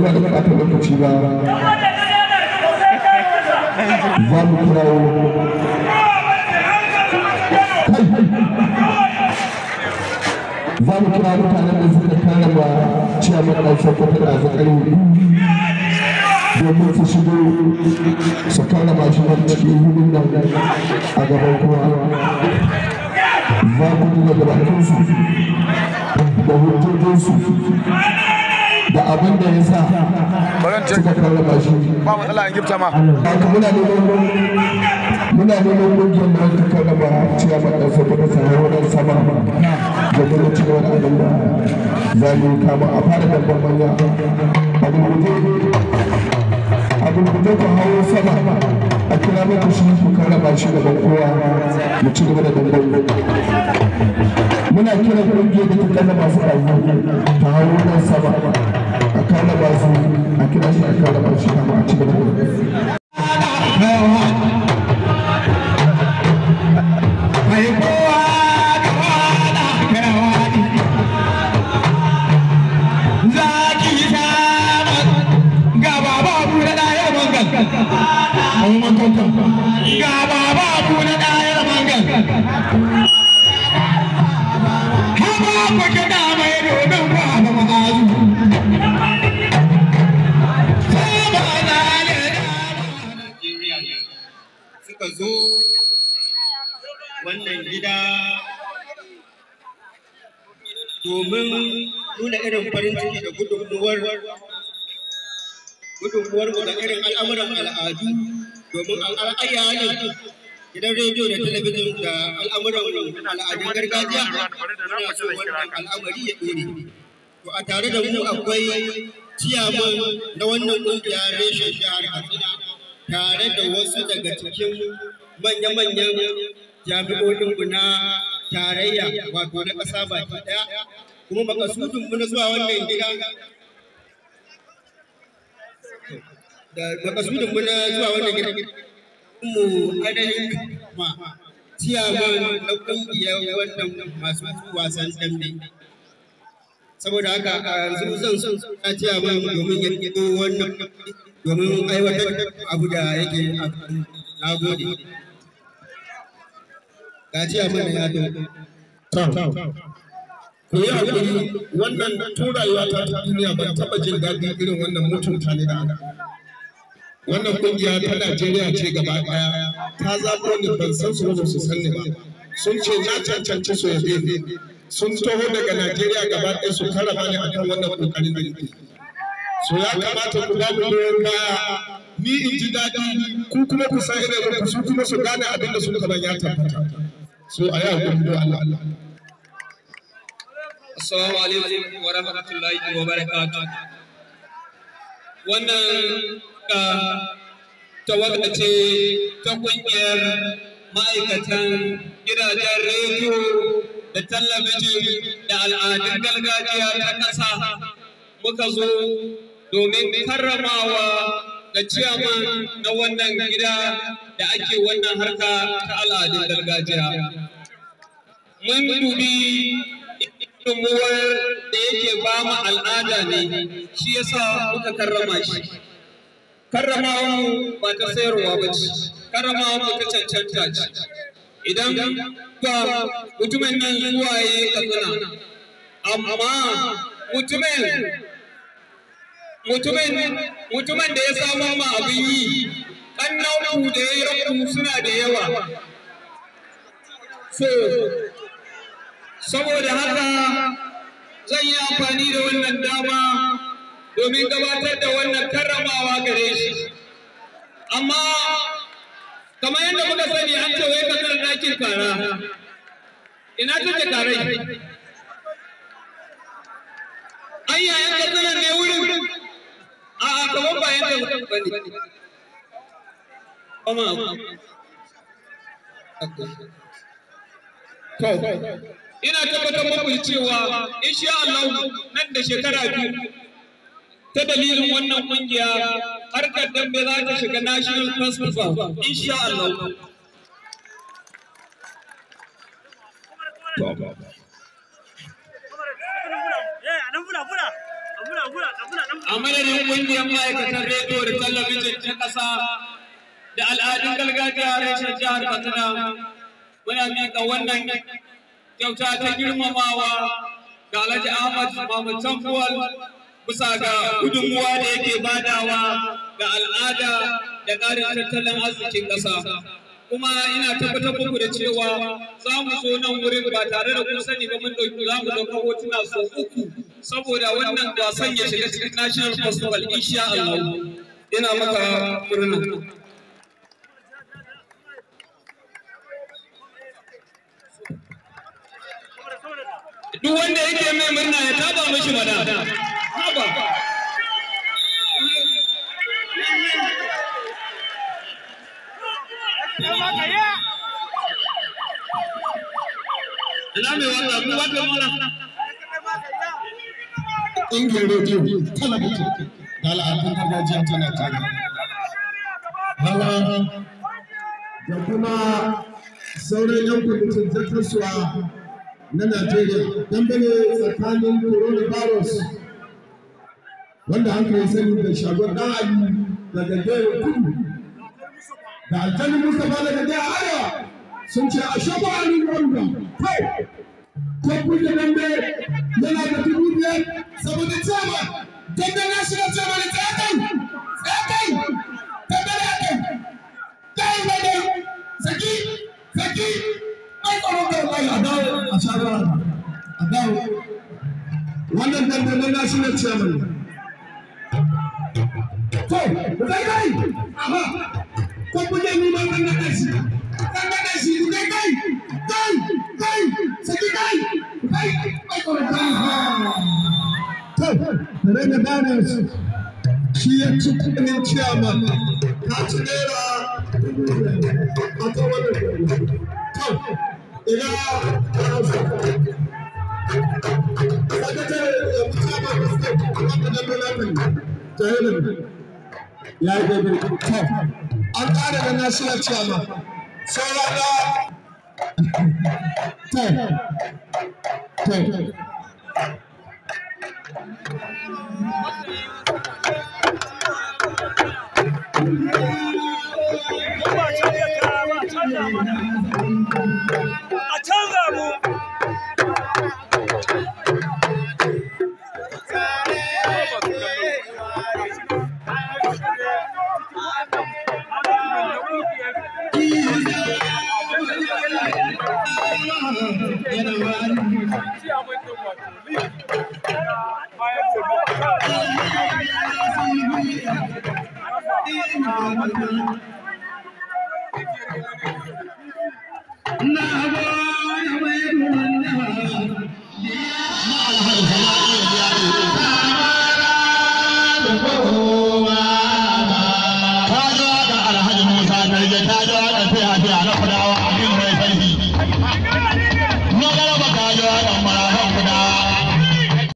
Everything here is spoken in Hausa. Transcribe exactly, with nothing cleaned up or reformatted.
ba da ɓata lokaci ba za mu kirawo za mu kira mutanen da suka kare ba ciyaman ɗan sokoto da zakari domin su shigo su kare mashinan cikin hudun nan a gaban kowa za mu duba da bakinsu da hujjojinsu da abin da ya sa suka kare mashin ba matsala an gifta ma haka muna neman muna neman ƙungiyar da ta kare ba ciyaman ɗan sokoto sa hauran sama da kuma cewa abin da za mu kama a fara dabban manya abin abin da ku hawo sama a kira muku shi ku karaba shi gaban kowa mu ci gaba da dangan muna kira ƙungiyar da ta kalla masu ɗazu ta hawo nan sama a karaba su a kira shi a karaba shi kama a ci gaba da ga baba abu na ɗayar mangan haba ku kiɗa mai domin baba ma'azu suka zo wannan gida domin nuna irin farin ciki da gudunmuwar gudunmuwar da irin al'amuran al'adu domin al'ayyanin gidan rediyo da talabijin da al'amuran al'adun gargajiya suna so wannan al'amari ya ɗore. To a tare da mu akwai ciyaman na wannan ƙungiya reshen jihar Katsina tare da wasu daga cikin manya-manyan jami'o'in mu na tarayya wato na ƙasa baki ɗaya kuma makasudin mu na zuwa wannan gida da makasudin mu na zuwa wannan gida mu ainihin ma ciyaman na ƙungiyar wannan masu wasan dambe saboda haka a yanzu zan so na ciyaman domin ya ƙido wannan domin aiwatar abu da yake na gode ga ciyaman ya dogo ku yi haƙuri wannan tun rayuwa ta ta duniya ban taɓa jin daɗin irin wannan mutunta ne da ana wannan ƙungiya ta Najeriya ce gaba ɗaya ta zaɓo ni ban san su ba su san ni ba sun ce na cancanci su yabe ni sun taho daga Najeriya gaba ɗaya su karama ni akan wannan ƙoƙarin da nake so ya kamata ku ba mu goyon baya ni in ji daɗi ku kuma ku san irin ku su kuma su gane abin da sun kaman ya tabbata so a yi haƙuri don Allah. Assalamu alaikum wa rahmatullahi wa barakatuh. Wannan ka tawaga ce ta ƙungiyar ma'aikatan gidajen rediyo da talabijin da al'adun gargajiya ta ƙasa muka zo domin karramawa da ciyaman na wannan gida da ake wannan harka ta al'adun gargajiya. Mun dubi gudunmuwar da yake ba mu al'ada ne shi yasa muka karrama shi. Karramawa mu ba ta sayarwa ba ce, karramawa mu ta cancanta ce. Idan ga mutumin nan zuwa ya yi katsina, amma mutumin mutumin mutumin da ya samu ma abin yi, ƙannanku da ya yi suna da yawa. So, saboda haka zan yi amfani da wannan dama domin gabatar da wannan karramawa gare shi. Amma kamar yadda muka sani an ce wai kasar ɗakin kara, ina take karai? An yayan kasar ne wurin? A'a kamar ba yadda ba ne. Kuma ina tabbatar muku cewa insha Allah nan da shekara biyu ta dalilin wannan kungiya harkar dambe za ta shiga National Festival insha Allah. a madadin ƙungiyar ma'aikatan rediyo da talabijin ta ƙasa da al'adun gargajiya reshen jihar Katsina muna miƙa wannan kyauta ta girmamawa ga Alhaji Ahmad Muhammad Tambuwal bisa ga gudunmuwa da yake badawa ga al'ada da ƙarin tattalin arzikin ƙasa. Kuma ina tabbatar muku da cewa za mu zo nan wurin ba tare da kun sani ba mun ɗauki za mu ɗauka hotuna sau uku saboda wannan wasan ya shiga cikin National Festival insha Allah. Ina maka murna. Duk wanda yake mai murna ya taba mishi mana. Haba. Ina mai wanda mu wata mana. Ƙungiyar rediyo talabijin da al'adun gargajiya tana tare. Hawa da kuma sauran yan kwamitin zartaswa na Najeriya dangane tsakanin coronavirus wanda hankali sani da shagon ɗan Ali daga Gaya Kudu da Aljanin Mustapha daga Gaya Arewa sun ce a shafa alin wanda kai kwamfun da dambe yana da dubu biyar saboda cewa dambe na shiga cewa da tsakai tsakai tabbara kai kai mai saki saki mai tsaron da wallahi a dawo a shawara a dawo wannan dambe na shiga cewa to kai kai aha kwamfun da ni ma kan da shi kan da shi kai kai kai kai saki kai kai mai tsaron da Rene Daniels shi ya ci kudin ciyama ta ci naira a ta wani kyau ina sakatare ya fi ciyama da suke wanda na nuna kan jahilin ya yi daidai kyau an ƙara da national ciyama saurara kyau kyau a canza mu ta zo da alhaji Musa Garge ta zo da fiya fiya na kudawa